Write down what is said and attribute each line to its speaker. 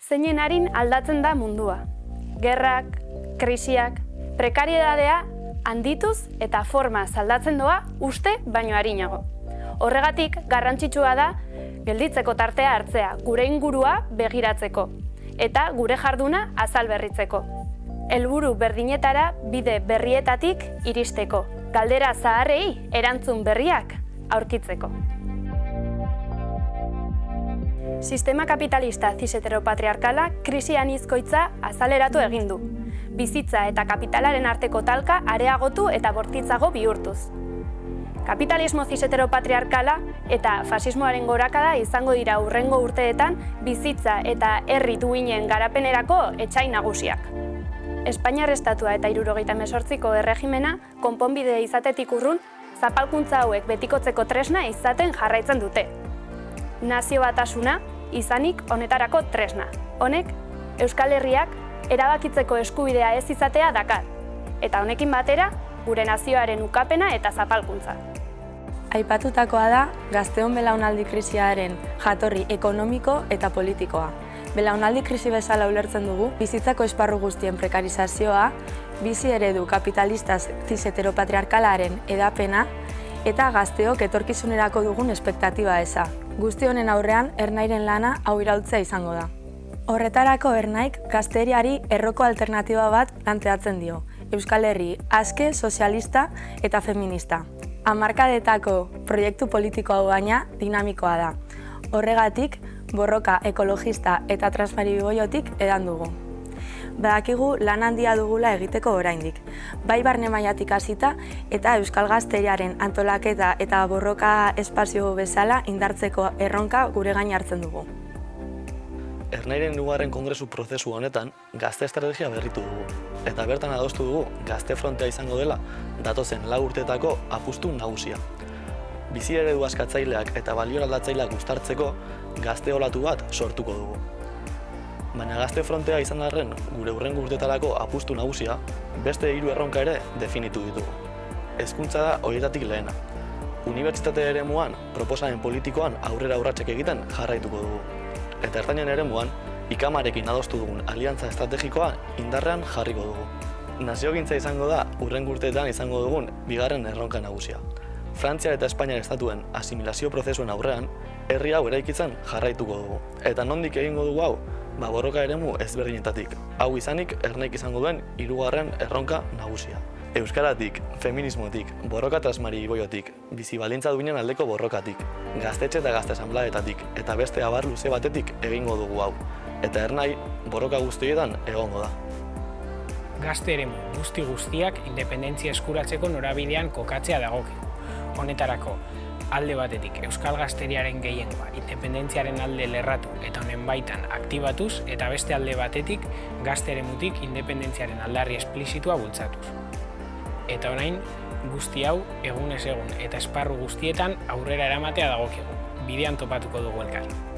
Speaker 1: Zeinen arin aldatzen da mundua. Gerrak, krisiak, prekariedadea handituz eta forma aldatzen doa uste baino arinago. Horregatik garrantzitsua da gelditzeko tartea hartzea, gure ingurua begiratzeko eta gure jarduna azal berritzeko. Helburu berdinetara bide berrietatik iristeko, galdera zaharrei erantzun berriak aurkitzeko. Sistema kapitalista cis-heteropatriarkala krisian izkoitza azaleratu egin du. Bizitza eta kapitalaren arteko talka areagotu eta bortitzago bihurtuz. Kapitalismo cis-heteropatriarkala eta fasismoaren gorakada izango dira hurrengo urteetan bizitza eta herri duinen garapenerako etsai nagusiak. Espainiar estatua eta 78ko erregimena konponbide izatetik urrun, zapalkuntza hauek betikotzeko tresna izaten jarraitzen dute. Nazio batasuna izanik honetarako tresna. Honek, Euskal Herriak erabakitzeko eskubidea ez izatea dakar, eta honekin batera, gure nazioaren ukapena eta zapalkuntza.
Speaker 2: Aipatutakoa da gazteon belaunaldi krisiaren jatorri ekonomiko eta politikoa. Belaunaldi krisi bezala ulertzen dugu, bizitzako esparru guztien prekarizazioa, bizi eredu kapitalista cis-heteropatriarkalaren edapena eta gazteok etorkizunerako dugun espektatiba eza. Guzti honen aurrean, ernairen lana hau iraultzea izango da. Horretarako ernaik gazteriari erroko alternatiba bat planteatzen dio. Euskal Herri aske, sozialista eta feminista. Hamarkadetako proiektu politiko hau baina dinamikoa da. Horregatik, borroka ekologista eta transmaribigoiotik edan dugu. Badakigu lan handia dugula egiteko oraindik. Bai barne mailatik hasita eta euskal gazteriaren antolaketa eta borroka espazio bezala indartzeko erronka gure gain hartzen dugu.
Speaker 3: Ernairen hirugarren kongresu prozesu honetan gazte estrategia berritu dugu. Eta bertan adostu dugu gazte frontea izango dela datozen 4 urteetako apustu nagusia. Bizi eredu askatzaileak eta balio aldatzaileak uztartzeko gazte olatu bat sortuko dugu. Baina gazte frontea izan arren gure hurrengo urteetarako apustu nagusia beste 3 erronka ere definitu ditugu. Hezkuntza da horietatik lehena. Unibertsitate eremuan proposamen politikoan aurrera urratsek egiten jarraituko dugu. Eta ertainan eremuan, ikamarekin adostu dugun aliantza estrategikoa indarrean jarriko dugu. Naziogintza izango da hurrengo urteetan izango dugun bigarren erronka nagusia. Frantzia eta Espainiar estatuen asimilazio prozesuen aurrean, herri hau eraikitzen jarraituko dugu. Eta nondik egingo dugu hau? Borroka eremu ezberdinetatik. Hau izanik ernaik izango duen 3. erronka nagusia. Euskaratik, feminismotik, borroka transmaribigoiotik, bizi baldintza duinen aldeko borrokatik, gaztetxe eta gazte asanblaetatik eta beste abar luze batetik egingo dugu hau. Eta ernai borroka guztietan egongo da.
Speaker 4: Gazte eremu guztiak independentzia eskuratzeko norabidean kokatzea dagokigu. Honetarako, alde batetik euskal gazteriaren gehiengoa independentziaren alde lerratu eta honen baitan aktibatuz eta beste alde batetik gazte eremutik independentziaren aldarri esplizitua bultzatuz. Eta orain, guzti hau egunez egun eta esparru guztietan aurrera eramatea dagokigu. Bidean topatuko dugu elkar.